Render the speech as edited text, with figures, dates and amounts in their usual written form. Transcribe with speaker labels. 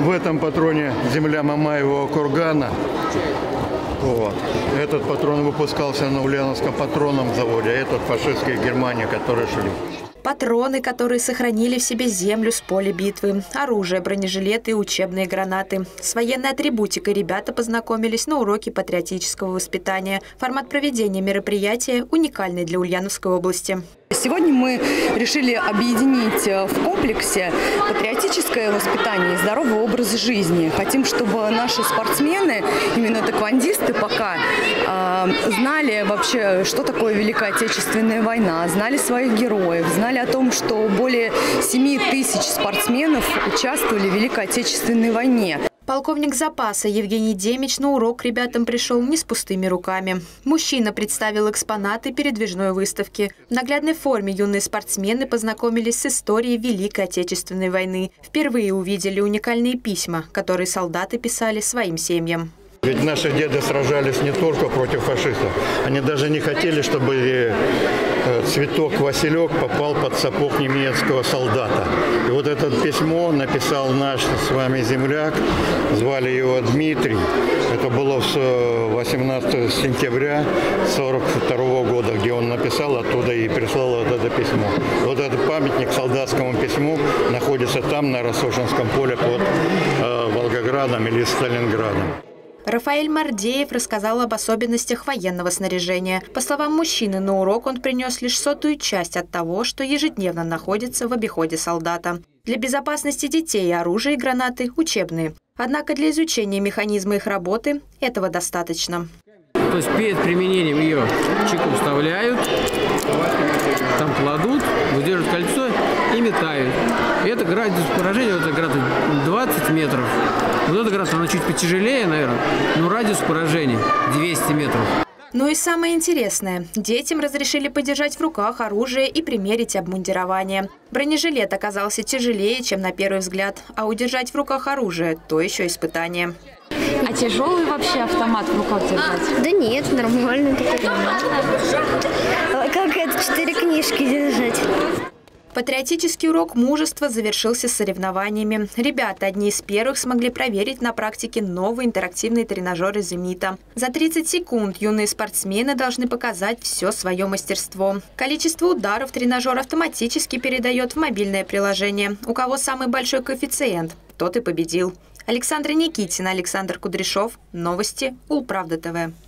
Speaker 1: В этом патроне земля Мамаевого кургана. Вот. Этот патрон выпускался на Ульяновском патронном заводе, а этот фашистские Германии, которые шли.
Speaker 2: Патроны, которые сохранили в себе землю с поля битвы, оружие, бронежилеты и учебные гранаты. С военной атрибутикой ребята познакомились на уроке патриотического воспитания. Формат проведения мероприятия уникальный для Ульяновской области.
Speaker 3: Сегодня мы решили объединить в комплексе патриотическое воспитание и здоровый образ жизни. Хотим, чтобы наши спортсмены, именно тэквондисты пока, знали вообще, что такое Великая Отечественная война, знали своих героев, знали о том, что более 7 тысяч спортсменов участвовали в Великой Отечественной войне.
Speaker 2: Полковник запаса Евгений Демич на урок ребятам пришел не с пустыми руками. Мужчина представил экспонаты передвижной выставки. В наглядной форме юные спортсмены познакомились с историей Великой Отечественной войны. Впервые увидели уникальные письма, которые солдаты писали своим семьям.
Speaker 1: Ведь наши деды сражались не только против фашистов. Они даже не хотели, чтобы цветок Василек попал под сапог немецкого солдата. И вот это письмо написал наш с вами земляк, звали его Дмитрий. Это было 18 сентября 1942 года, где он написал оттуда и прислал вот это письмо. Вот этот памятник солдатскому письму находится там, на Рассошинском поле под Волгоградом или Сталинградом.
Speaker 2: Рафаэль Мардеев рассказал об особенностях военного снаряжения. По словам мужчины, на урок он принес лишь 100-ую часть от того, что ежедневно находится в обиходе солдата. Для безопасности детей оружие и гранаты учебные. Однако для изучения механизма их работы этого достаточно.
Speaker 4: То есть перед применением ее чеку вставляют, там кладут, выдерживают кольцо и метают. И это радиус поражения, вот это граната 20 метров. Вот эта граната, она чуть потяжелее, наверное, но радиус поражения 200 метров.
Speaker 2: Ну и самое интересное. Детям разрешили подержать в руках оружие и примерить обмундирование. Бронежилет оказался тяжелее, чем на первый взгляд, а удержать в руках оружие – то еще испытание.
Speaker 5: А тяжелый вообще автомат в руках держать?
Speaker 6: Да нет, нормально. Как это 4 книжки держать?
Speaker 2: Патриотический урок мужества завершился соревнованиями. Ребята одни из первых смогли проверить на практике новые интерактивные тренажеры «Зенита». За 30 секунд юные спортсмены должны показать все свое мастерство. Количество ударов тренажер автоматически передает в мобильное приложение. У кого самый большой коэффициент, тот и победил. Александра Никитина, Александр Кудряшов. Новости Улправда ТВ.